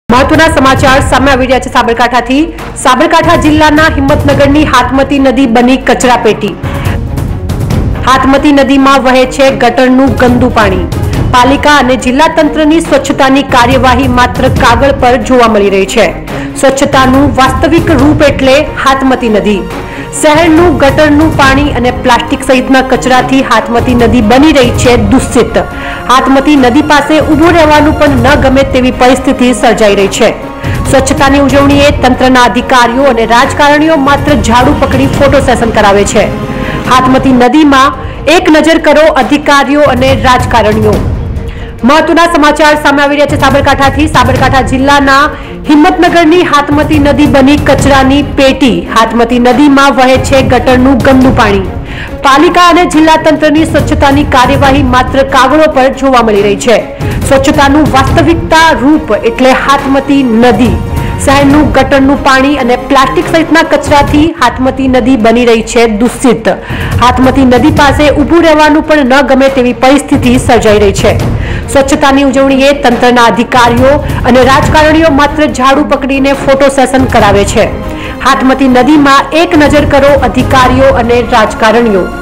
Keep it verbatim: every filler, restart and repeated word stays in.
महत्वना समाचार सामे આવી રહ્યા છે સાબરકાંઠાથી। સાબરકાંઠા જિલ્લાના હિંમતનગરની હાથમતી નદી બની કચરાપેટી। હાથમતી નદીમાં વહે છે ગટરનું ગંદુ પાણી। પાલિકા અને જિલ્લા તંત્રની સ્વચ્છતાની કાર્યવાહી માત્ર કાગળ પર જોવા મળી રહી છે। સ્વચ્છતાનું વાસ્તવિક રૂપ એટલે હાથમતી નદી। શહેરનું ગટરનું પાણી અને પ્લાસ્ટિક સહિતના કચરાથી હાથમતી નદી બની રહી છે દૂષિત। હાથમતી નદી પાસે ઊભું રહેવાનું પણ ન ગમે તેવી પરિસ્થિતિ સર્જાઈ રહી છે। સ્વચ્છતાની ઉજવણીએ તંત્રના અધિકારીઓ અને રાજકારણીઓ માત્ર ઝાડુ પકડી ફોટો સેશન કરાવે છે। હાથમતી નદીમાં એક નજર કરો અધિકારીઓ અને રાજકારણીઓ। महत्वना समाचार सामे આવી રહ્યા છે સાબરકાંઠાથી। સાબરકાંઠા જિલ્લાના હિંમતનગરની હાથમતી નદી બની કચરાની પેટી। હાથમતી નદીમાં વહે છે ગટરનું ગંદુ પાણી। પાલિકા અને જિલ્લા તંત્રની સ્વચ્છતાની કાર્યવાહી માત્ર કાગળો પર જોવા મળી રહી છે। સ્વચ્છતાનું વાસ્તવિકતા રૂપ એટલે હાથમતી નદી। શહેરનું ગટરનું પાણી અને પ્લાસ્ટિક સહિતના કચરાથી હાથમતી નદી બની રહી છે દૂષિત। હાથમતી નદી પાસે ઊભું રહેવાનું પણ ન ગમે તેવી પરિસ્થિતિ સર્જાઈ રહી છે। સ્વચ્છતાની ઉજવણીએ તંત્રના અધિકારીઓ અને રાજકારણીઓ માત્ર ઝાડુ પકડીને ફોટો સેશન કરાવે છે। હાથમતી નદીમાં એક નજર કરો અધિકારીઓ અને રાજકારણીઓ।